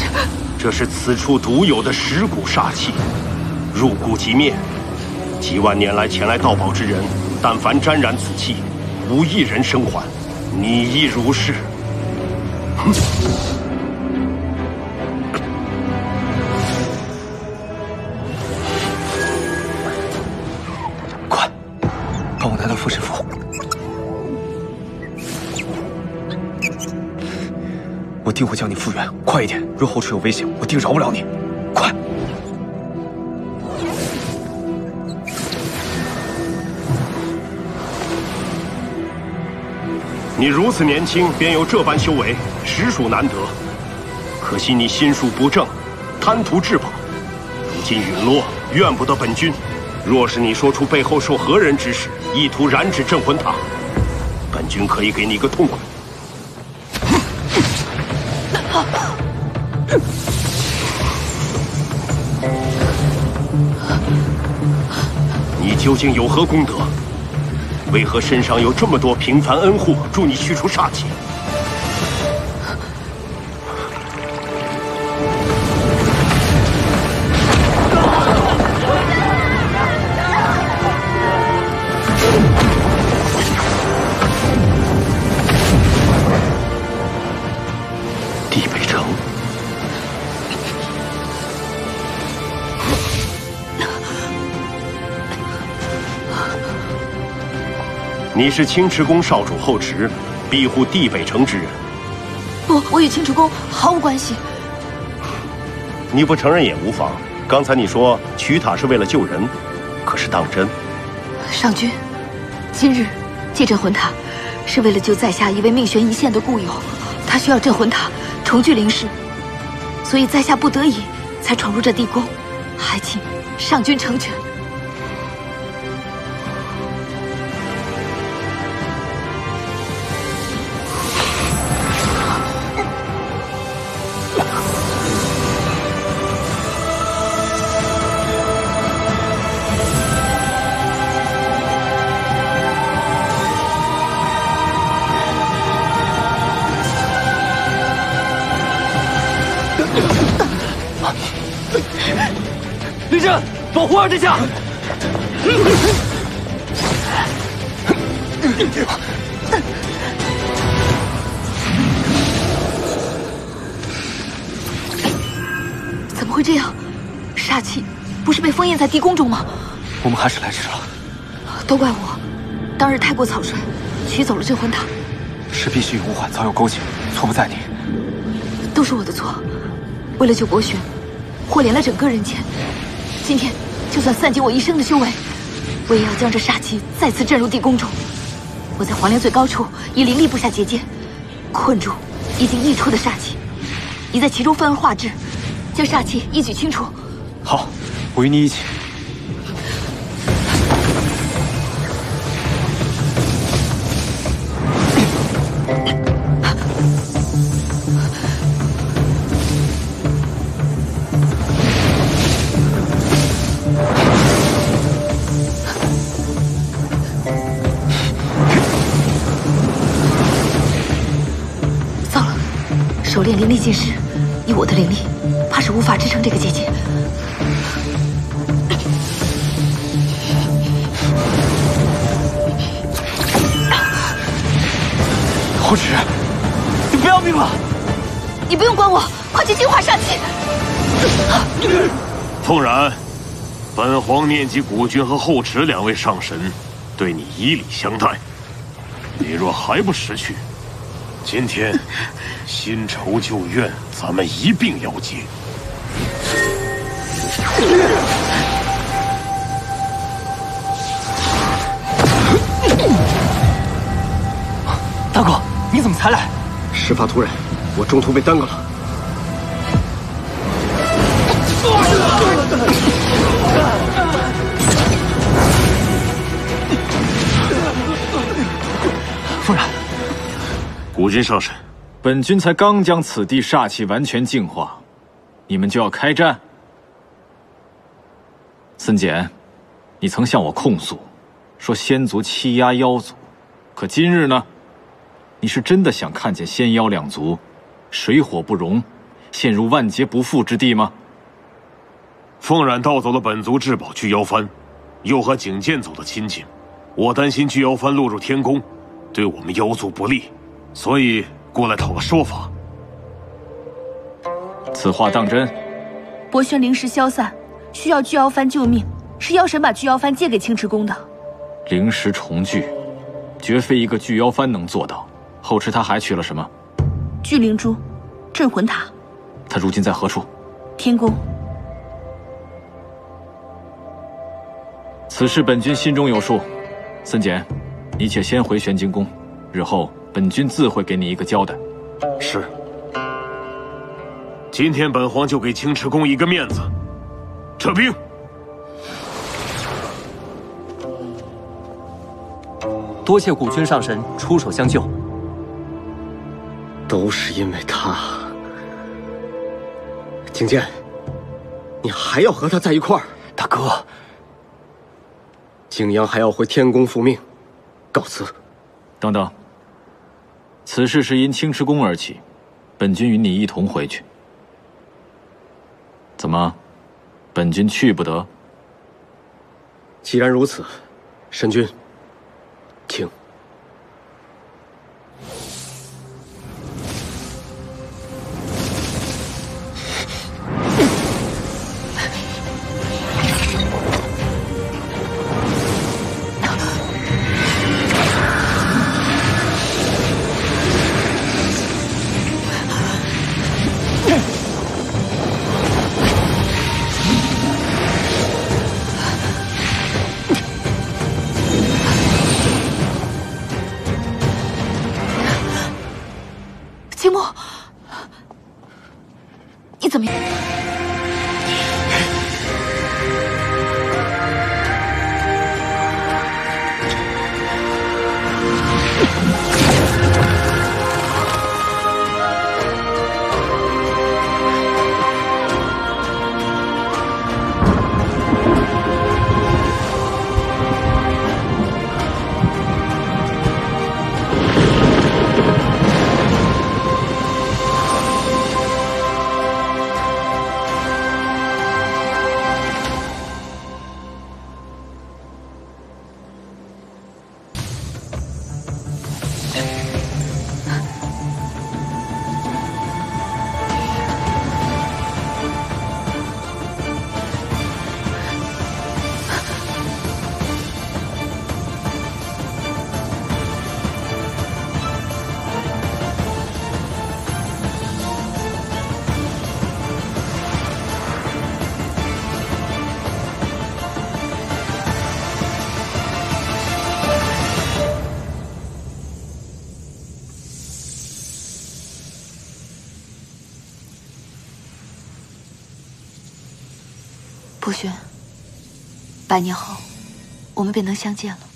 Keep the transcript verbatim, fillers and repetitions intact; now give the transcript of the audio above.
这是此处独有的蚀骨煞气，入骨即灭。几万年来前来盗宝之人，但凡沾染此气，无一人生还。你亦如是。哼！ 快，帮我拿到附身符。我定会将你复原，快一点！若后处有危险，我定饶不了你。快！ 你如此年轻，便有这般修为，实属难得。可惜你心术不正，贪图至宝，如今陨落，怨不得本君。若是你说出背后受何人指使，意图燃指镇魂塔，本君可以给你一个痛快。你究竟有何功德？为何身上有这么多平凡恩护，助你驱除煞气？地北城。你是青池宫少主后池，庇护地北城之人。 不，我与青池宫毫无关系。 你不承认也无妨。刚才你说取塔是为了救人，可是当真？ 上君，今日借镇魂塔，是为了救在下一位命悬一线的故友，他需要镇魂塔重聚灵石，所以在下不得已才闯入这地宫，还请上君成全。 立正，保护二殿下！ 怎么会这样？煞气不是被封印在地宫中吗？ 我们还是来迟了。 都怪我，当日太过草率，取走了镇魂塔。 是必须与吴缓早有勾结，错不在你。 都是我的错。为了救博轩，祸连了整个人间。今天就算散尽我一生的修为，我也要将这煞气再次震入地宫中。我在黄莲最高处以灵力布下结界，困住已经溢出的煞气，已在其中分而化之，将煞气一举清除。 好，我与你一起。 手炼灵力尽失，以我的灵力，怕是无法支撑这个结界。 后池，你不要命了！ 你不用管我，快去净化煞气。 凤然，本皇念及古君和后池两位上神对你以礼相待，你若还不识趣，今天新仇旧怨，咱们一并了结。 大哥，你怎么才来？ 事发突然，我中途被耽搁了。 夫人， 古君上神， 本君才刚将此地煞气完全净化，你们就要开战？森简，你曾向我控诉，说仙族欺压妖族，可今日呢？你是真的想看见仙妖两族水火不容， 陷入万劫不复之地吗？ 凤冉盗走了本族至宝巨妖幡，又和景剑走得亲近，我担心巨妖幡落入天宫，对我们妖族不利，所以过来讨个说法。 此话当真？ 博轩灵石消散，需要巨妖幡救命，是妖神把巨妖幡借给青池宫的。 灵石重聚，绝非一个巨妖幡能做到。后池他还取了什么？ 巨灵珠、镇魂塔。 他如今在何处？ 天宫。 此事本君心中有数。森简，你且先回玄晶宫，日后本君自会给你一个交代。 是。今天本皇就给青池宫一个面子，撤兵。 多谢古君上神出手相救。 都是因为他。景剑，你还要和他在一块儿？ 大哥， 景阳还要回天宫复命，告辞。 等等，此事是因青池宫而起，本君与你一同回去。怎么，本君去不得？ 既然如此，神君，请。 秦牧，你怎么样？博轩，百年后，我们便能相见了。